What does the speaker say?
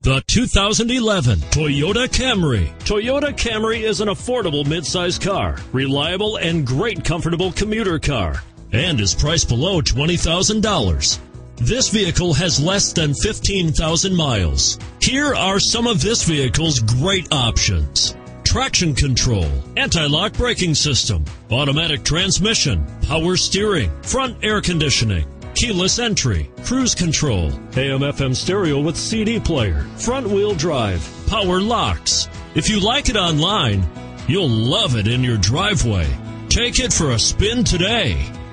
The 2011 Toyota Camry. Toyota Camry is an affordable midsize car, reliable and great comfortable commuter car, and is priced below $20,000. This vehicle has less than 15,000 miles. Here are some of this vehicle's great options: traction control, anti-lock braking system, automatic transmission, power steering, front air conditioning, keyless entry, cruise control, AM/FM stereo with CD player, front wheel drive, power locks. If you like it online, you'll love it in your driveway. Take it for a spin today.